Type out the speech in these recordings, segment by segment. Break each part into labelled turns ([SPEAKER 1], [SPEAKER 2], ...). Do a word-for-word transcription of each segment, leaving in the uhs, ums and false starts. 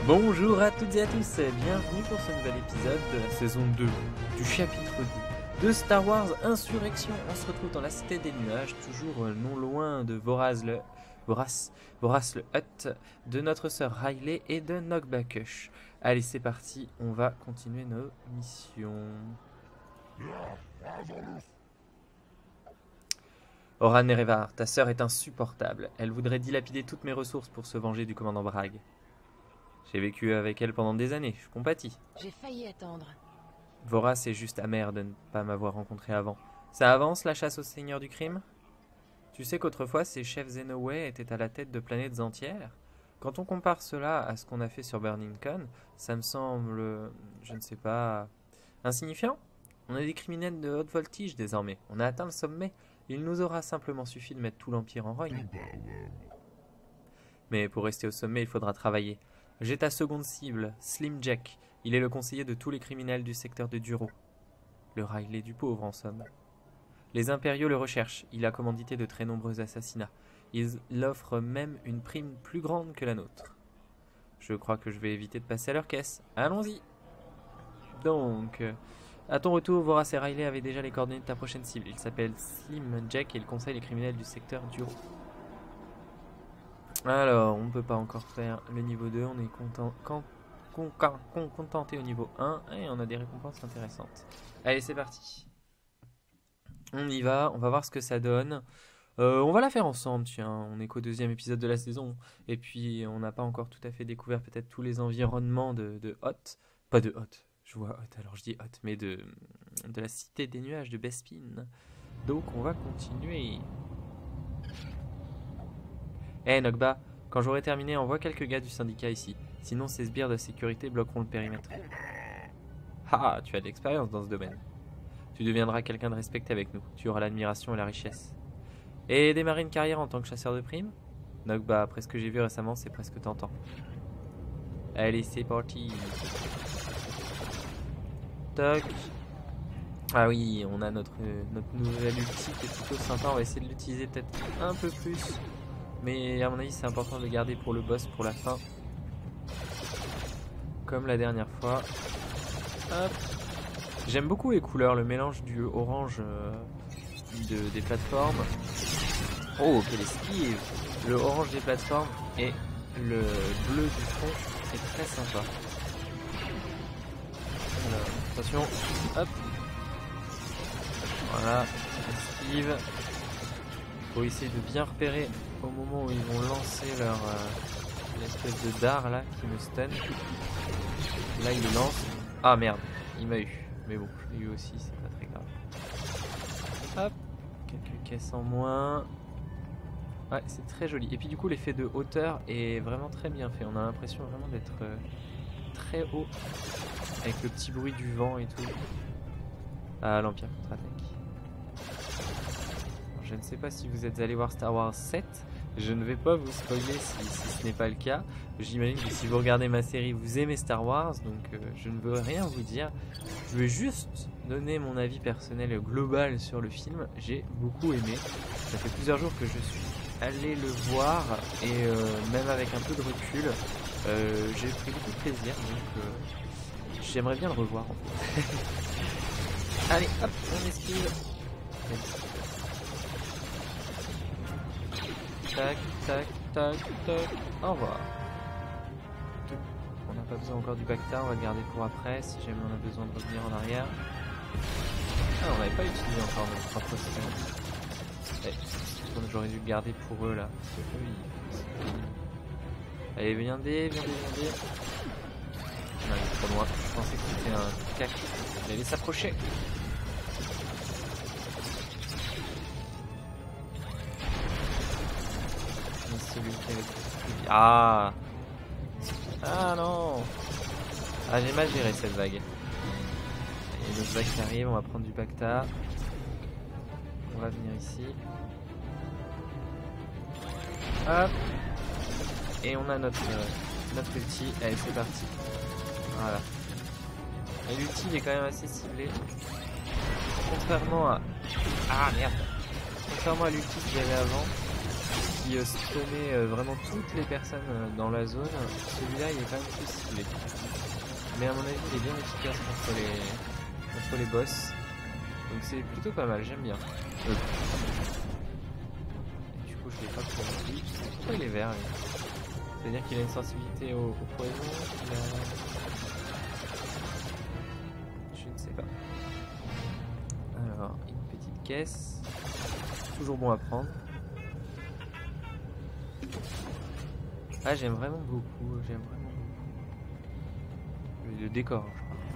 [SPEAKER 1] Bonjour à toutes et à tous, bienvenue pour ce nouvel épisode de la saison deux, du chapitre deux de Star Wars Insurrection. On se retrouve dans la Cité des Nuages, toujours non loin de Voraz le, Voraz, Voraz le Hutt, de notre sœur Riley et de Nogbakush. Allez, c'est parti, on va continuer nos missions. Oran Nerevar, ta sœur est insupportable. Elle voudrait dilapider toutes mes ressources pour se venger du commandant Bragg. J'ai vécu avec elle pendant des années, je compatis.
[SPEAKER 2] J'ai failli attendre.
[SPEAKER 1] Voraz est juste amer de ne pas m'avoir rencontré avant. Ça avance la chasse au seigneur du crime? Tu sais qu'autrefois ces chefs Zenoway étaient à la tête de planètes entières? Quand on compare cela à ce qu'on a fait sur Burning Con, ça me semble, je ne sais pas, insignifiant. On est des criminels de haute voltige désormais, on a atteint le sommet. Il nous aura simplement suffi de mettre tout l'Empire en rogne. Mais pour rester au sommet, il faudra travailler. J'ai ta seconde cible, Slim Jack. Il est le conseiller de tous les criminels du secteur de Duro. Le Riley du pauvre, en somme. Les impériaux le recherchent. Il a commandité de très nombreux assassinats. Il offre même une prime plus grande que la nôtre. Je crois que je vais éviter de passer à leur caisse. Allons-y. Donc, à ton retour, Voraz et Riley avaient déjà les coordonnées de ta prochaine cible. Il s'appelle Slim Jack et il conseille les criminels du secteur Duro. Alors, on ne peut pas encore faire le niveau deux, on est content, con, con, con, contenté au niveau un et on a des récompenses intéressantes. Allez, c'est parti. On y va, on va voir ce que ça donne. Euh, on va la faire ensemble, tiens, on est qu'au deuxième épisode de la saison. Et puis, on n'a pas encore tout à fait découvert peut-être tous les environnements de, de Hoth. Pas de Hoth, je vois Hoth, alors je dis Hoth, mais de, de la Cité des Nuages de Bespin. Donc, on va continuer. Eh hey, Nogba, quand j'aurai terminé, envoie quelques gars du syndicat ici. Sinon, ces sbires de sécurité bloqueront le périmètre. Ah, tu as de l'expérience dans ce domaine. Tu deviendras quelqu'un de respecté avec nous. Tu auras l'admiration et la richesse. Et démarrer une carrière en tant que chasseur de primes? Nogba, après ce que j'ai vu récemment, c'est presque tentant. Allez, c'est parti. Toc. Ah oui, on a notre, notre nouvelle ulti qui est plutôt sympa. On va essayer de l'utiliser peut-être un peu plus. Mais à mon avis, c'est important de le garder pour le boss, pour la fin. Comme la dernière fois. Hop. J'aime beaucoup les couleurs, le mélange du orange euh, de, des plateformes. Oh, quelle esquive! Le orange des plateformes et le bleu du fond, c'est très sympa. Alors, attention, hop. Voilà, esquive. Faut essayer de bien repérer au moment où ils vont lancer leur euh, espèce de dard là qui me stun. Là il le lance. Ah merde, il m'a eu. Mais bon, je l'ai eu aussi, c'est pas très grave. Hop, quelques caisses en moins. Ouais, c'est très joli. Et puis du coup l'effet de hauteur est vraiment très bien fait. On a l'impression vraiment d'être euh, très haut avec le petit bruit du vent et tout. Ah, l'Empire contre-attaque. Je ne sais pas si vous êtes allé voir Star Wars sept, je ne vais pas vous spoiler si, si ce n'est pas le cas. J'imagine que si vous regardez ma série, vous aimez Star Wars, donc euh, je ne veux rien vous dire. Je vais juste donner mon avis personnel global sur le film. J'ai beaucoup aimé. Ça fait plusieurs jours que je suis allé le voir et euh, même avec un peu de recul, euh, j'ai pris beaucoup de plaisir. Donc euh, j'aimerais bien le revoir en fait. Allez, hop, on esquive. Tac, tac, tac, tac. Au revoir. On n'a pas besoin encore du Bacta, on va le garder pour après, si jamais on a besoin de revenir en arrière. Ah, on n'avait pas utilisé encore notre propre système. Eh, j'aurais dû le garder pour eux là. Eux, ils... Allez, viendez, viendez, viendez. Non, il est trop loin. Je pensais que c'était un cac. Il allait s'approcher. Ah Ah non Ah, j'ai mal géré cette vague. Il y a une autre vague qui arrive, on va prendre du Bacta. On va venir ici. Hop. Et on a notre, euh, notre ulti. Allez, c'est parti. Voilà. Et l'ulti il est quand même assez ciblé. Contrairement à... Ah merde Contrairement à l'ulti que j'avais avant, qui euh, spawnait euh, vraiment toutes les personnes euh, dans la zone, celui-là il est quand même plus ciblé. Mais à mon avis il est bien efficace contre les, contre les boss. Donc c'est plutôt pas mal, j'aime bien. Euh. Et du coup je l'ai pas pour lui. Pourquoi il est vert lui? C'est-à-dire qu'il a une sensibilité au, au poison, il a... Je ne sais pas. Alors, une petite caisse. Toujours bon à prendre. Ah, j'aime vraiment beaucoup, j'aime vraiment beaucoup. Le décor, je crois.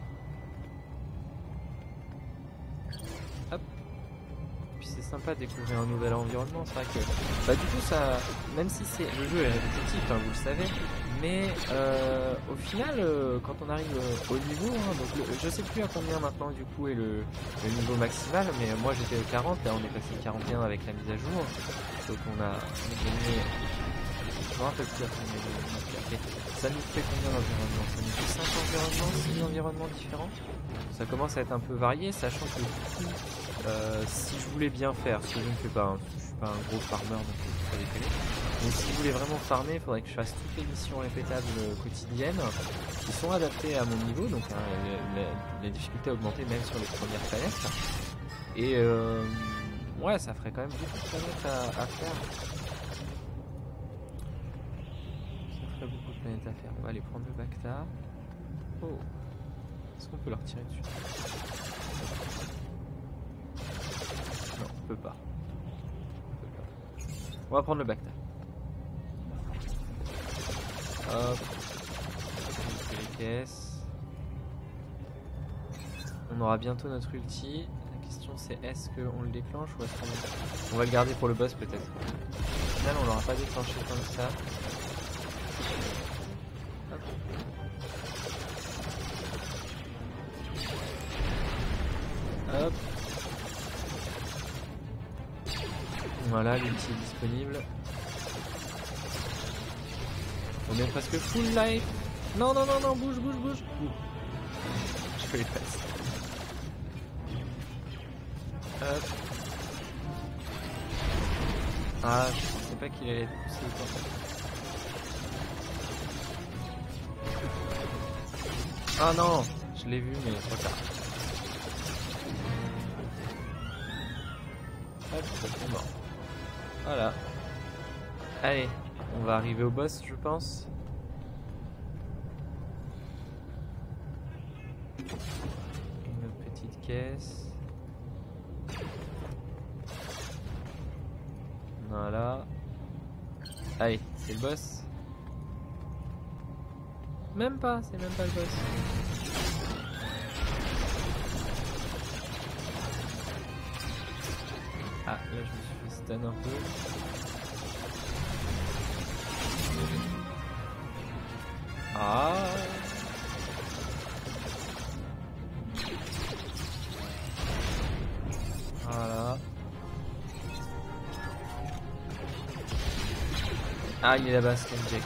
[SPEAKER 1] Hop. Puis c'est sympa de découvrir un nouvel environnement, c'est vrai que... Bah du coup ça... Même si c'est... Le jeu est répétitif, hein, vous le savez. Mais euh, au final, euh, quand on arrive euh, au niveau, hein, donc le, je sais plus à combien maintenant du coup est le, le niveau maximal, mais moi j'étais au quarante, là on est passé au quarante et un avec la mise à jour. Donc on a gagné... Je me rappelle plus à combien de... Ça nous fait combien d'environnements? Ça nous fait cinq environnements, six environnements différents. Ça commence à être un peu varié, sachant que du coup, euh, si je voulais bien faire, ce que je ne fais pas, hein, parce que je suis pas un gros farmer donc il faut déconner. Mais si je voulais vraiment farmer, il faudrait que je fasse toutes les missions répétables quotidiennes qui sont adaptées à mon niveau, donc hein, les, les, les difficultés augmentées même sur les premières planètes. Et euh, ouais, ça ferait quand même beaucoup de planètes à, à faire. Ça ferait beaucoup de planètes à faire. On va aller prendre le Bacta. Oh, est-ce qu'on peut leur tirer dessus? Non, on peut pas. On peut pas. On va prendre le Bacta. Hop, on fait les caisses. On aura bientôt notre ulti. La question c'est est-ce qu'on le déclenche ou est-ce qu'on on va le garder pour le boss peut-être. Au final on l'aura pas déclenché comme ça. Hop. Hop. Voilà, l'ulti est disponible. On est presque full life. Non, non, non, non, bouge, bouge, bouge. Je fais les passes. Hop. Ah, je pensais pas qu'il allait être poussé autant. Ah non, je l'ai vu, mais trop tard. Hop, c'est mort. Voilà. Allez. On va arriver au boss, je pense. Une petite caisse. Voilà. Allez, c'est le boss. Même pas, c'est même pas le boss. Ah, là je me suis fait stun un peu. Ah. Voilà. Ah, il est là-bas, Slim Jack.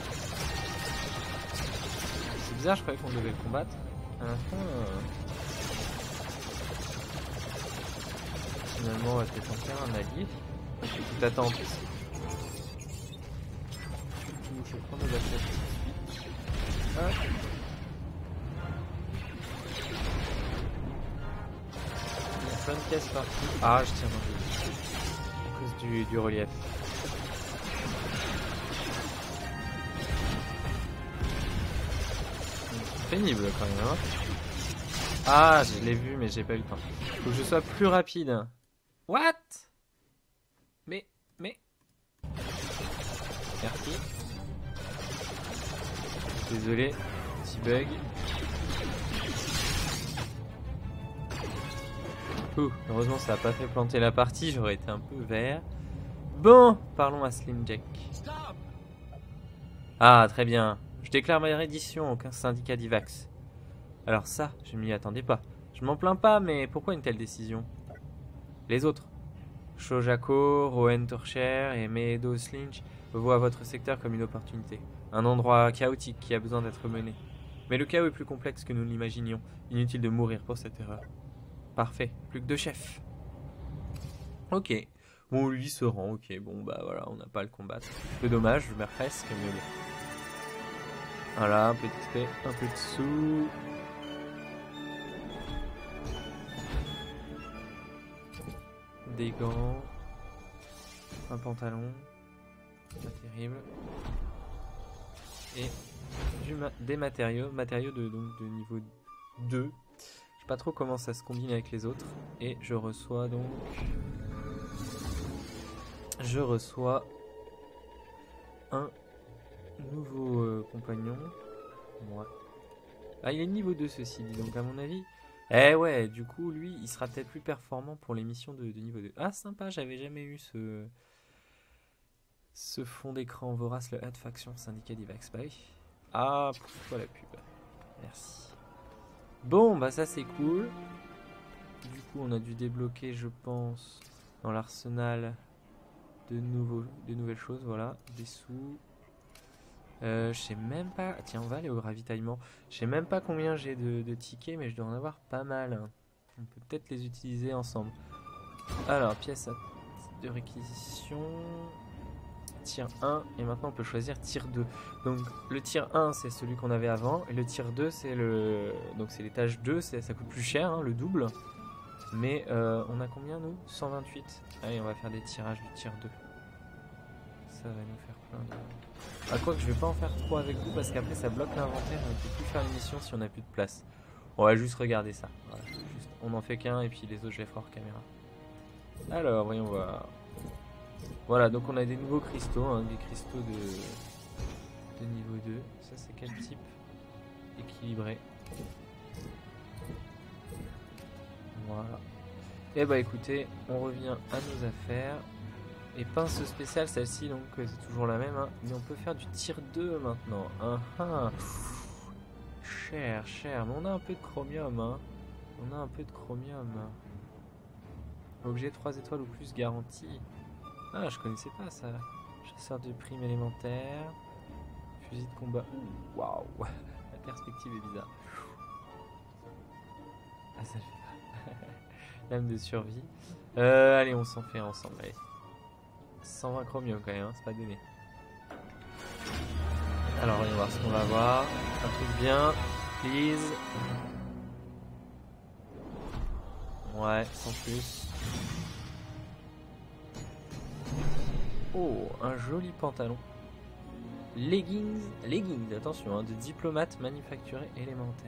[SPEAKER 1] C'est bizarre, je croyais qu'on devait le combattre. À l'instant, euh... finalement, on va peut-être en faire un allié. Tout attend en plus. Je vais prendre le backup tout de suite. Hop. Il y a plein de caisses partout. Ah, je tire dans le à cause du, du relief. Pénible quand même, hein. Ah, je l'ai vu, mais j'ai pas eu le temps. Faut que je sois plus rapide. What? Mais, mais... Merci. Désolé, petit bug. Ouh, heureusement ça a pas fait planter la partie, j'aurais été un peu vert. Bon, parlons à Slim Jack. Ah, très bien. Je déclare ma reddition au syndicat d'Ivax. Alors ça, je m'y attendais pas. Je m'en plains pas, mais pourquoi une telle décision? Les autres, Shojako, Rowan Torcher et Maedo Slinch voient votre secteur comme une opportunité. Un endroit chaotique qui a besoin d'être mené. Mais le chaos est plus complexe que nous l'imaginions. Inutile de mourir pour cette erreur. Parfait, plus que deux chefs. Ok. Bon, lui se rend, ok, bon bah voilà, on n'a pas à le combattre. Un peu dommage, mais presque, mais bon. Voilà, un peu d'X P, un peu de sous. Des gants. Un pantalon. Pas terrible. Et du ma des matériaux. Matériaux de, donc, de niveau deux. Je sais pas trop comment ça se combine avec les autres. Et je reçois donc... Je reçois un nouveau euh, compagnon. Ouais. Ah, il est niveau deux ceci dit, donc à mon avis... Eh ouais, du coup, lui, il sera peut-être plus performant pour les missions de, de niveau deux. Ah, sympa, j'avais jamais eu ce... Ce fond d'écran vorace, le Hut Faction Syndicat d'Ivax Spy. Ah, pourquoi la pub? Merci. Bon, bah ça c'est cool. Du coup, on a dû débloquer, je pense, dans l'arsenal de, nouveaux, de nouvelles choses. Voilà, des sous. Euh, je sais même pas... Tiens, on va aller au ravitaillement. Je sais même pas combien j'ai de, de tickets, mais je dois en avoir pas mal. On peut peut-être les utiliser ensemble. Alors, pièce de réquisition... Tir un, et maintenant on peut choisir tir deux. Donc le tir un c'est celui qu'on avait avant, et le tir deux c'est le... Donc c'est l'étage deux, ça coûte plus cher, hein, le double. Mais euh, on a combien nous? Cent vingt-huit. Allez, on va faire des tirages du tir deux. Ça va nous faire plein de... Ah quoi que je vais pas en faire trop avec vous, parce qu'après ça bloque l'inventaire, on ne peut plus faire l'émission si on n'a plus de place. On va juste regarder ça. Voilà, juste... On en fait qu'un, et puis les autres je les ferai hors caméra. Alors, voyons voir. Voilà, donc on a des nouveaux cristaux, hein, des cristaux de, de niveau deux. Ça c'est quel type? Équilibré. Voilà. Et bah écoutez, on revient à nos affaires. Et pince spéciale, celle-ci, donc c'est toujours la même, hein, mais on peut faire du tir deux maintenant. Ah, ah. Cher, cher, mais on a un peu de chromium, hein. On a un peu de chromium. Objet trois étoiles ou plus garanti. Ah, je connaissais pas ça. Chasseur de primes élémentaires. Fusil de combat. Waouh. La perspective est bizarre. Ah, ça fait pas. Lame de survie. Euh, allez, on s'en fait ensemble. Allez. cent vingt chromium quand même, hein, c'est pas donné. Alors, voyons voir ce qu'on va avoir. Un truc bien. Please. Ouais, sans plus. Oh, un joli pantalon. Leggings, leggings, attention, hein, de diplomate manufacturé élémentaire.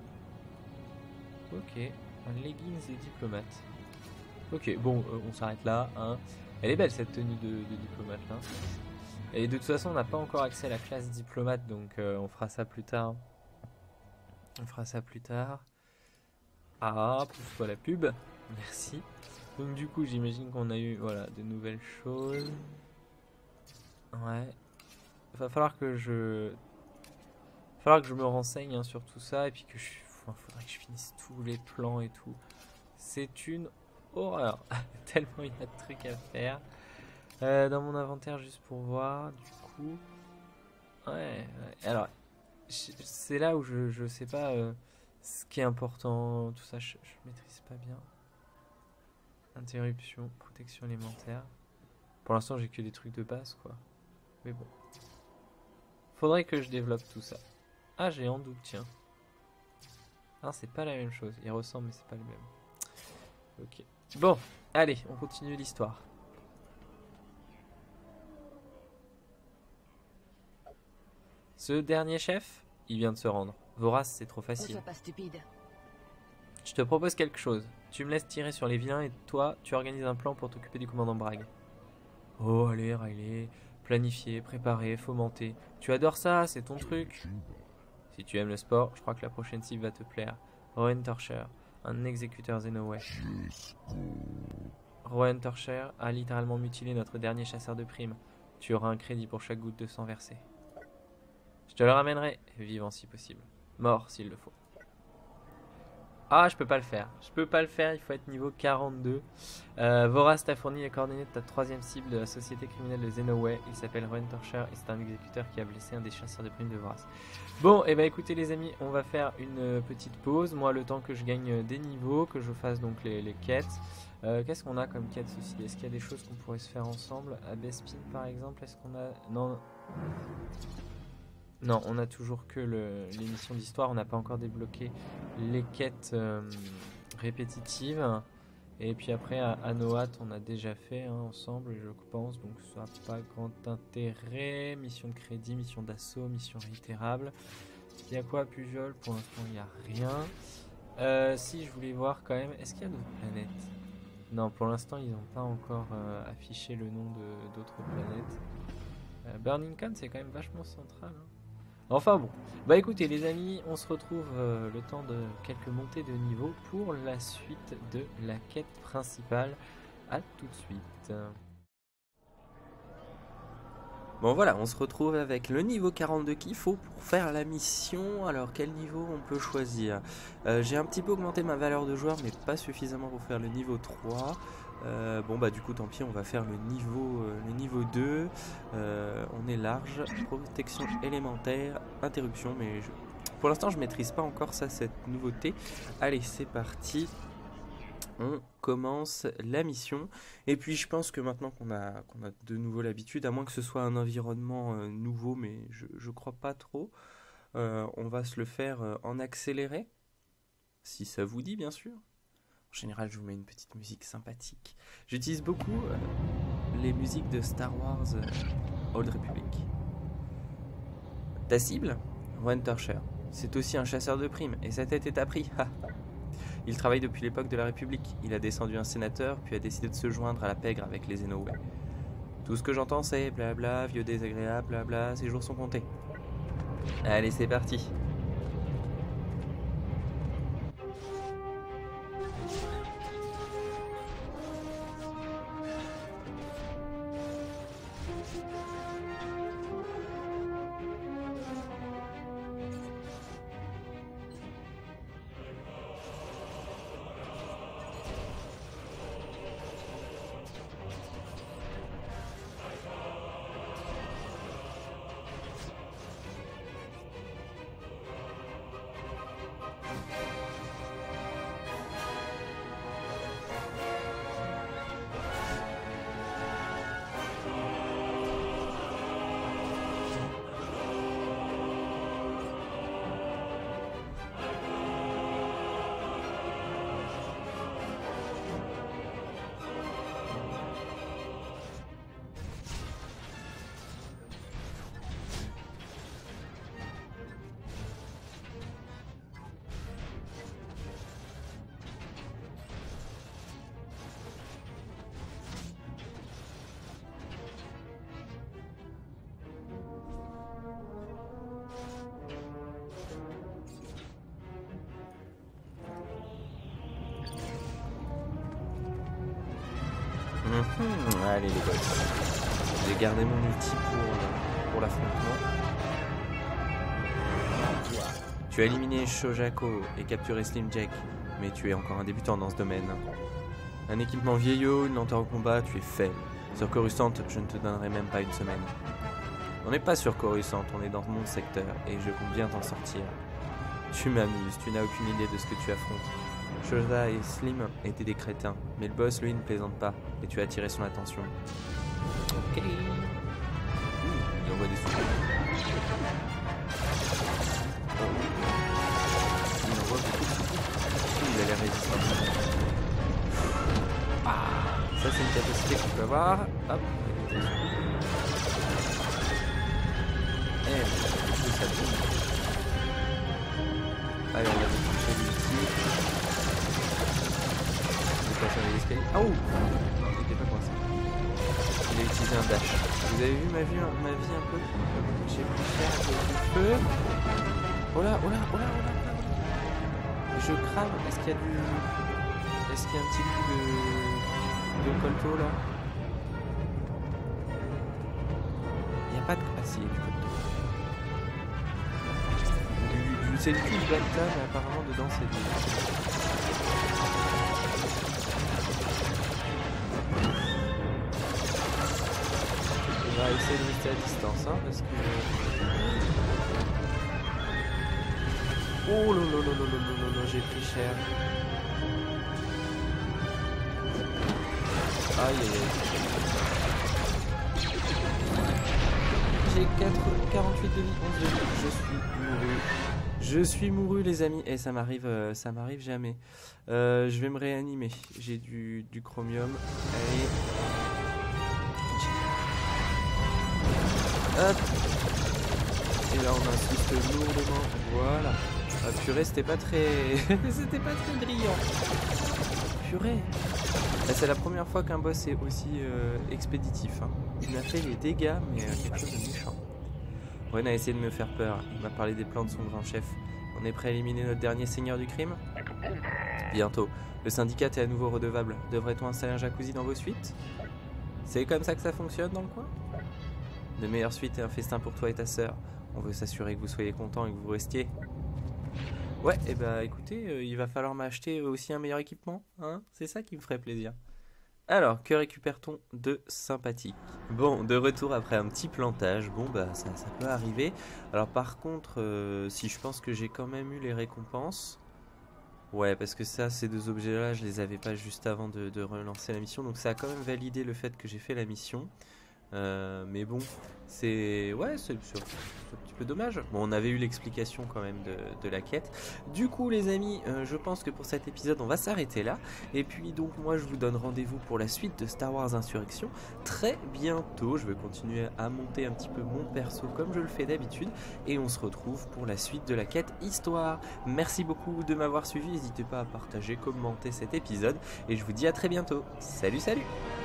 [SPEAKER 1] Ok, un leggings de diplomate. Ok, bon, euh, on s'arrête là. Hein. Elle est belle cette tenue de, de diplomate là. Et de toute façon, on n'a pas encore accès à la classe diplomate, donc euh, on fera ça plus tard. On fera ça plus tard. Ah, pousse-toi la pub. Merci. Donc du coup, j'imagine qu'on a eu voilà, de nouvelles choses. Ouais. Il va falloir que je... Il va falloir que je me renseigne hein, sur tout ça et puis que je... Enfin, faudrait que je finisse tous les plans et tout. C'est une horreur. Tellement il y a de trucs à faire. Euh, dans mon inventaire, juste pour voir, du coup... Ouais, ouais. Alors, c'est là où je, je sais pas euh, ce qui est important, tout ça, je, je maîtrise pas bien. Interruption, protection élémentaire. Pour l'instant, j'ai que des trucs de base, quoi. Mais bon. Faudrait que je développe tout ça. Ah, j'ai en doute, tiens. Ah, c'est pas la même chose. Ils ressemblent, mais c'est pas le même. Ok. Bon, allez, on continue l'histoire. Ce dernier chef, il vient de se rendre. Vorace, c'est trop facile.
[SPEAKER 2] Ne sois pas stupide.
[SPEAKER 1] Je te propose quelque chose. Tu me laisses tirer sur les vilains et toi, tu organises un plan pour t'occuper du commandant Bragg. Oh, allez, Riley. Planifier, préparer, fomenter. Tu adores ça, c'est ton truc. Si tu aimes le sport, je crois que la prochaine cible va te plaire. Rowan Torcher, un exécuteur Xenoway. Rowan Torcher a littéralement mutilé notre dernier chasseur de primes. Tu auras un crédit pour chaque goutte de sang versée. Je te le ramènerai, vivant si possible. Mort s'il le faut. Ah, je peux pas le faire. Je peux pas le faire, il faut être niveau quarante-deux. Euh, Vorace t'a fourni les coordonnées de ta troisième cible de la société criminelle de Xenoway. Il s'appelle Rowan Torcher et c'est un exécuteur qui a blessé un des chasseurs de primes de Vorace. Bon, et bah écoutez les amis, on va faire une petite pause. Moi, le temps que je gagne des niveaux, que je fasse donc les, les quêtes. Euh, Qu'est-ce qu'on a comme quête ceci? Est-ce qu'il y a des choses qu'on pourrait se faire ensemble? À Bespin par exemple, est-ce qu'on a... Non. Non, on a toujours que le, les missions d'histoire, on n'a pas encore débloqué les quêtes euh, répétitives. Et puis après, à Anoat, on a déjà fait hein, ensemble, je pense, donc ça n'a pas grand intérêt. Mission de crédit, mission d'assaut, mission réitérable. Il y a quoi à Pujol? Pour l'instant, il n'y a rien. Euh, si, je voulais voir quand même, est-ce qu'il y a d'autres planètes? Non, pour l'instant, ils n'ont pas encore euh, affiché le nom d'autres planètes. Euh, Burning Con, c'est quand même vachement central. Hein. Enfin bon, bah écoutez les amis, on se retrouve euh, le temps de quelques montées de niveau pour la suite de la quête principale. A tout de suite.
[SPEAKER 2] Bon voilà, on se retrouve avec le niveau quarante-deux qu'il faut pour faire la mission. Alors quel niveau on peut choisir? euh, J'ai un petit peu augmenté ma valeur de joueur mais pas suffisamment pour faire le niveau trois. Euh, bon bah du coup tant pis, on va faire le niveau, euh, le niveau deux. euh, On est large, protection élémentaire, interruption. Mais je... pour l'instant je maîtrise pas encore ça, cette nouveauté. Allez c'est parti. On commence la mission. Et puis je pense que maintenant qu'on a, qu'on a de nouveau l'habitude, à moins que ce soit un environnement euh, nouveau, mais je, je crois pas trop, euh, on va se le faire euh, en accéléré, si ça vous dit bien sûr. En général je vous mets une petite musique sympathique. J'utilise beaucoup euh, les musiques de Star Wars euh, Old Republic. Ta cible, Wen Torcher. C'est aussi un chasseur de primes, et sa tête est à prix. Il travaille depuis l'époque de la République. Il a descendu un sénateur, puis a décidé de se joindre à la pègre avec les Enowe. Tout ce que j'entends c'est blabla, vieux désagréable, blabla, ses jours sont comptés. Allez, c'est parti. Mmh, allez les gosses. J'ai gardé mon ulti pour, pour l'affrontement. Tu as éliminé Shojako et capturé Slim Jack, mais tu es encore un débutant dans ce domaine. Un équipement vieillot, une lenteur au combat, tu es faible. Sur Coruscant, je ne te donnerai même pas une semaine. On n'est pas sur Coruscant, on est dans mon secteur et je compte bien t'en sortir. Tu m'amuses, tu n'as aucune idée de ce que tu affrontes. Shoja et Slim étaient des crétins, mais le boss lui ne plaisante pas et tu as attiré son attention. Ok. Ouh, il envoie des sous. Oh. Il envoie beaucoup de sous. Il a l'air résistant. Ah, ça c'est une capacité qu'on peut avoir. Hop. Eh, hey, ça tombe. Allez, on va toucher l'ulti. Passer les escaliers. Oh, il était pas coincé. Il a utilisé un dash. Vous avez vu ma vie, ma vie un peu? J'ai pu faire un peu du feu. Oh là, oh là, oh là, oh là, oh là. Je crame. Est-ce qu'il y a du... Est-ce qu'il y a un petit coup de... de colto là? Il n'y a pas de... Ah si, il y a du colto. Du, du... C'est du touche Balta, mais apparemment dedans c'est du... On va essayer de rester à distance hein, parce que... Oh là là là là là là là, j'ai pris cher. Aïe aïe aïe. J'ai quarante-huit de vie, onze de vie. Je suis mouru. Je suis mouru les amis. Et ça m'arrive euh, ça m'arrive jamais. Euh, je vais me réanimer. J'ai du, du chromium. Allez. Hop. Et là on insiste lourdement. Voilà. Ah, purée, c'était pas très. C'était pas très brillant. Purée. C'est la première fois qu'un boss est aussi euh, expéditif. Hein. Il m'a fait les dégâts, mais euh, quelque chose de méchant. Ren a essayé de me faire peur. Il m'a parlé des plans de son grand chef. On est prêt à éliminer notre dernier seigneur du crime? Bientôt. Le syndicat est à nouveau redevable. Devrait-on installer un jacuzzi dans vos suites? C'est comme ça que ça fonctionne dans le coin? De meilleures suites et un festin pour toi et ta sœur. On veut s'assurer que vous soyez contents et que vous restiez. Ouais, et bah écoutez, euh, il va falloir m'acheter aussi un meilleur équipement, hein, c'est ça qui me ferait plaisir. Alors, que récupère-t-on de sympathique? Bon, de retour après un petit plantage, bon bah ça, ça peut arriver. Alors par contre, euh, si je pense que j'ai quand même eu les récompenses... Ouais, parce que ça, ces deux objets-là, je les avais pas juste avant de, de relancer la mission, donc ça a quand même validé le fait que j'ai fait la mission. Euh, mais bon, c'est ouais, c'est un petit peu dommage. Bon, on avait eu l'explication quand même de, de la quête. Du coup, les amis, euh, je pense que pour cet épisode, on va s'arrêter là. Et puis donc, moi, je vous donne rendez-vous pour la suite de Star Wars Insurrection très bientôt. Je vais continuer à monter un petit peu mon perso comme je le fais d'habitude. Et on se retrouve pour la suite de la quête Histoire. Merci beaucoup de m'avoir suivi. N'hésitez pas à partager, commenter cet épisode. Et je vous dis à très bientôt. Salut, salut!